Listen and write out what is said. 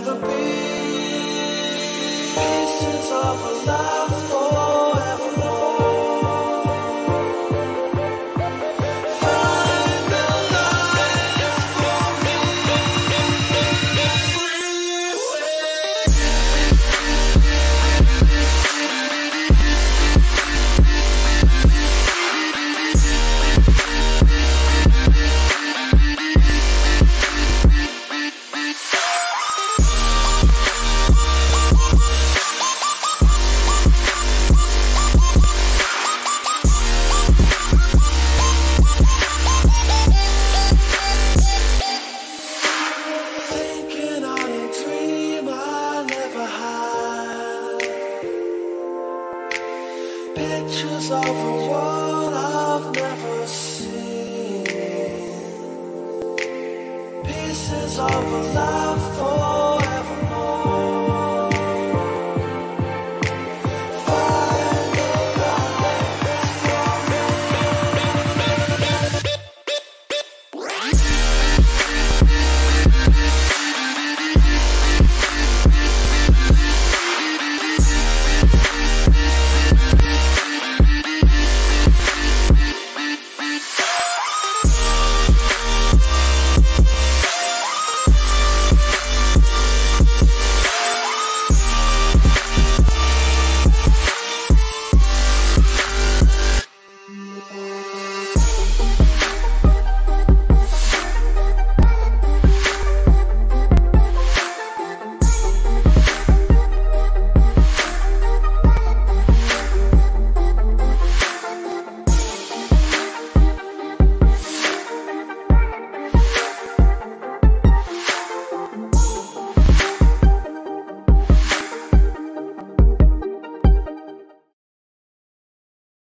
never be. Pieces of a love forevermore. Find the light for me. Thinking on a dream I never had. Pictures of a world I've never seen. Pieces of a life for